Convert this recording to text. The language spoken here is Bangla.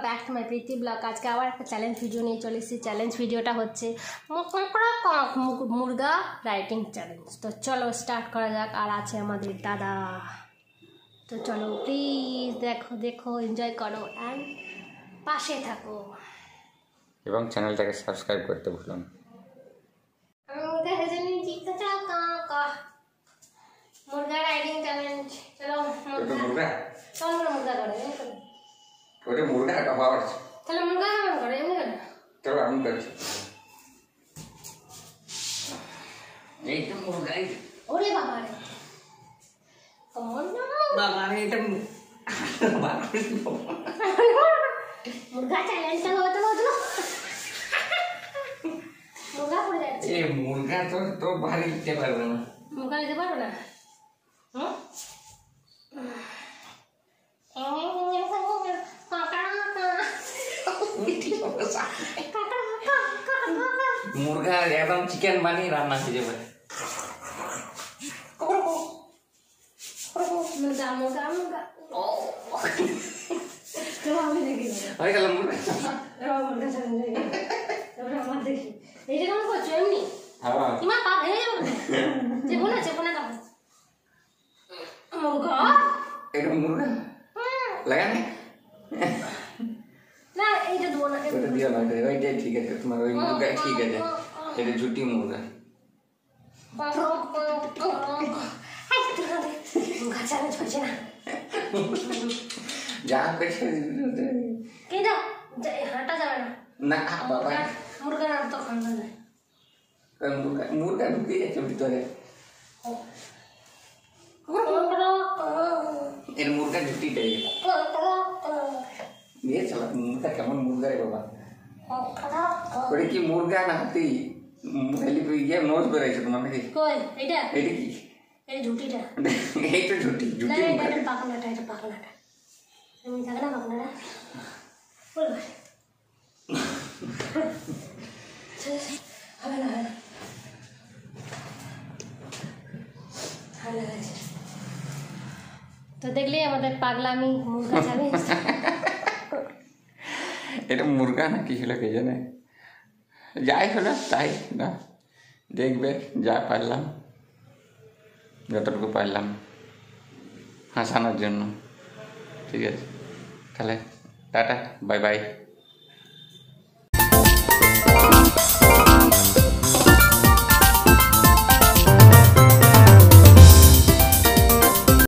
Back to my Priti blog. আজকে আবার একটা চ্যালেঞ্জ ভিডিও নিয়ে চলে এসেছি। চ্যালেঞ্জ ভিডিওটা হচ্ছে মুরগা রাইটিং চ্যালেঞ্জ। তো চলো স্টার্ট করা যাক। আর আছে আমাদের দাদা। তো চলো প্লিজ দেখো দেখো, এনজয় করো অ্যান্ড পাশে থাকো এবং চ্যানেলটাকে সাবস্ক্রাইব করতে ভুলো না। मुर्गा राइडिंग चैलेंज। चलो तो मुर्गा कौन मुर्गा करे ওটা মুরগা का पावर चलो मुर्गा कौन करे एमने करे चलो हम करছি এই তো মুরগা ওরে বাবা রে কমন না বাবা রে এটা मुर्गा चैलेंज चलो चलो चलो मुर्गा पड़ যাচ্ছে এই মুরগা তো ভারী দিতে পারবে না। মুরগা দিতে পারবে না? মুরগা একদম চিকেন বানিয়ে রান্না হয়ে যাবে। মুরগা মুরগা মুরগা আমি দেখি হয়ে গেল মুরগা। মুরগা চলে আমার দেখি এই যে কেমন করছো এমনি? হ্যাঁ ইমা পা ভেঙে যাবে। চেপো না মুরগা এটা মুরগা লাগানে না এইটা দেবো না এটা দিও না ওইটাই ঠিক আছে তোমার ওই মুরগা ঠিক আছে এটা ঝুটি মুরগা চ্যালেঞ্জ করছে না যা করছে কে যাও হাঁটা যাবে না না বাবা মুরগা না তো খাওয়া যায় মুরগা ঢুকে যাচ্ছে ভিতরে এর মুরগা ঝুটিটাই দিয়ে চলো মুরগা কেমন মুরগা রে বাবা ওটা কি মুরগা না হাতি ইয়ে নোজ বেড়াইছে তোমার নাকি কই এইটা এটা কি এই ঝুটিটা এই তো ঝুটি না ঝুটি এটা পাখনাটা তুমি থাকে না পাখনাটা বল হবে না তো দেখলি আমাদের পাগলামি মুরগা চ্যালেঞ্জ। এটা মুরগা না কি হলো কে জানে, যাই হলো তাই না, দেখবে যা পারলাম যতটুকু পারলাম হাসানোর জন্য। ঠিক আছে তাহলে টাটা বাই বাই।